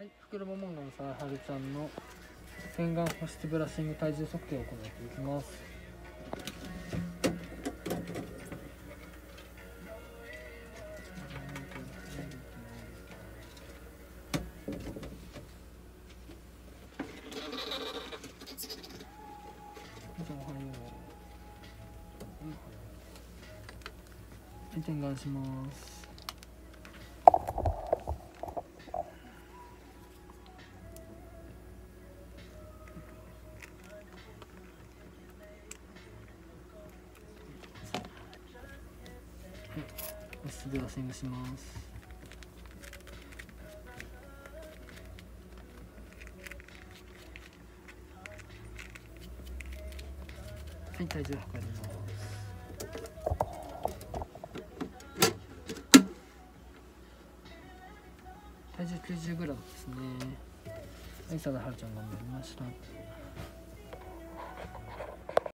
、袋ももんがのさはるちゃんの洗顔保湿ブラッシング体重測定を行っていきます。おはよう。点眼します。保湿ブラッシングします。はい、体重測ります。体重90gですね。はい、さだはるちゃん頑張りました。